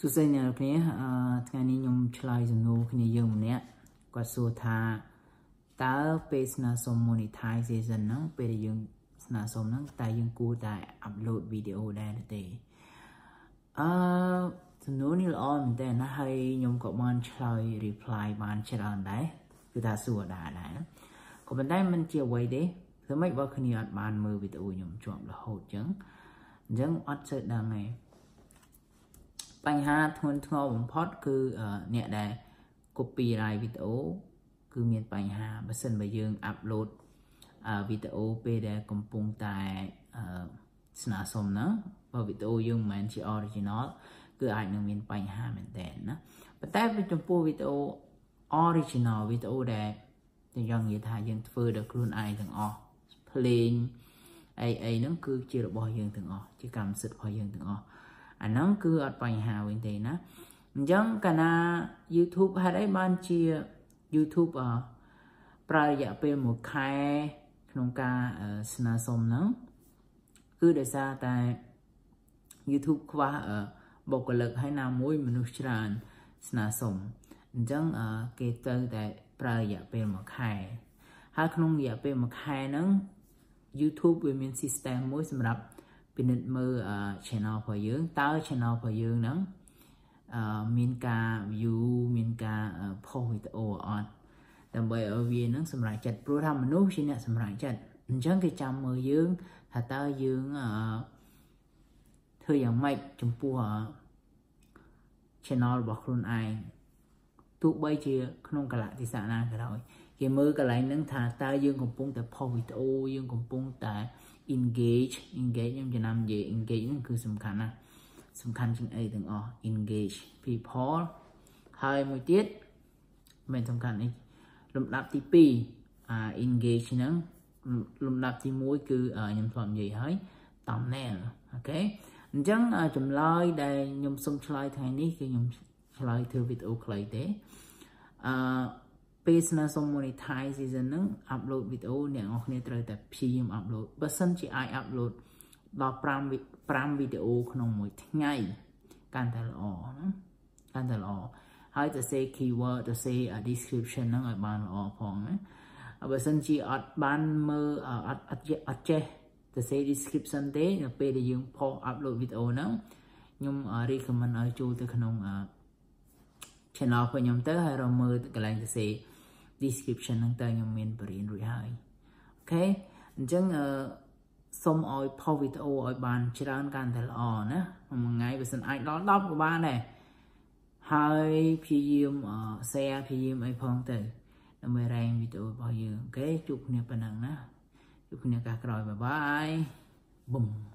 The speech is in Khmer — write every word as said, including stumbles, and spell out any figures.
สุดท้ายเนี่ยเนี่ยថ្ងៃនេះខ្ញុំឆ្លើយសំណួរគ្នាយើងម្នាក់គាត់សួរថាតើពេលស្នើសុំ monetization ហ្នឹងពេលដែលយើងស្នើសុំហ្នឹងតើយើងគួរតែ upload video ដែរទេអឺសំណួរនេះល្អមែនតើណាហើយខ្ញុំក៏បានឆ្លើយ reply បានច្រើនដែរគឺថាសួរដែរដែរក៏ប៉ុន្តែมันជាអ្វីទេធ្វើម៉េចបើគ្នាអត់បានមើលវីដេអូខ្ញុំជាប់រហូតអញ្ចឹងអញ្ចឹងអត់សូវដឹងទេបញ្ហាធ្ងន់ធ្ងរបំផុតគឺអ្នកដែល copyright វីដេអូគឺមានបញ្ហាបើសិនបើយើង upload វីដេអូពេលដែលកំពុងតែស្នើសុំណាបើវីដេអូយើងមិនមែនជា original គឺអាចនឹងមានបញ្ហាមែនតើណាប៉ុន្តែចំពោះវីដេអូ original វីដេអូដែលយើងនិយាយថាយើងធ្វើដោយខ្លួនឯងទាំងអស់ភ្លេងអីអីហ្នឹងគឺជារបស់យើងទាំងអស់ជាកម្មសិទ្ធិរបស់យើងទាំងអស់អាហ្នឹងគឺអត់បញ្ហាវិញទេណាអញ្ចឹងកាលណា YouTube ហេតុអីបានជា YouTube ប្រើរយៈពេលមួយខែក្នុងការស្នើសុំហ្នឹងគឺដោយសារតែ YouTube ខ្វះបុគ្គលិកហើយណាមួយមនុស្សច្រើនស្នើសុំអញ្ចឹងគេទៅតែប្រើរយៈពេលមួយខែហើយក្នុងរយៈពេលមួយខែហ្នឹង YouTube វាមាន system មួយសម្រាប់ពិនិត្យមើល channel របស់យើងតើ channel របស់យើងហ្នឹងមានការ view មានការ post វីដេអូអត់ដើម្បីឲ្យវាហ្នឹងសម្រាប់ចិត្តព្រោះថាមនុស្សជាអ្នកសម្រាប់ចិត្តអញ្ចឹងគេចាំមើលយើងថាតើយើងធ្វើយ៉ាងម៉េចចំពោះ channel របស់ខ្លួនឯងទោះបីជាក្នុងកលៈទេសៈណាក៏ដោយគេមើលកន្លែងហ្នឹងថាតើយើងកំពុងតែ post វីដេអូយើងកំពុងតែ engage engage ខ្ញុំចំណាំនិយាយ engage ហ្នឹងគឺសំខាន់ណាស់សំខាន់ជាងអីទាំងអស់ engage people ហើយមួយទៀតមិនសំខាន់អីលំដាប់ទីពីរអា engage ហ្នឹងលំដាប់ទីមួយគឺខ្ញុំធ្លាប់និយាយហើយ thumbnail អូខេអញ្ចឹងចម្លើយដែលខ្ញុំសូមឆ្លើយថ្ងៃនេះគឺខ្ញុំឆ្លើយធ្វើវីដេអូខ្លីទេអឺពេលស្នើសុំ monetization ហ្នឹង upload វីដេអូអ្នកនរគ្នាត្រូវតែព្យាយាម upload បើសិនជាអាច upload ដល់5វីដេអូក្នុងមួយថ្ងៃកាន់តែល្អណាកាន់តែល្អហើយទៅសេ keyword ទៅសេ description ហ្នឹងឲ្យបានល្អផងណាបើសិនជាអត់បានមើលអត់អត់អត់ចេះទៅសេ description ទេនៅពេលដែលយើង post upload វីដេអូហ្នឹងខ្ញុំ recommend ឲ្យចូលទៅក្នុង channel របស់ខ្ញុំទៅហើយរកមើលកន្លែងទៅសេ description ហ្នឹងទៅខ្ញុំមានបរិញ្ញារួចហើយអូខេអញ្ចឹងសូមឲ្យ post វីដេអូឲ្យបានច្រើនកាន់តែល្អណាមួយថ្ងៃបើសិនអាចដល់10ក៏បានដែរហើយព្យាយាម share ព្យាយាមអីផងទៅដើម្បី rank វីដេអូរបស់យើងអូខេជួបគ្នាប៉ុណ្ណឹងណាជួបគ្នាឱកាសក្រោយបាយបាយប៊ុំ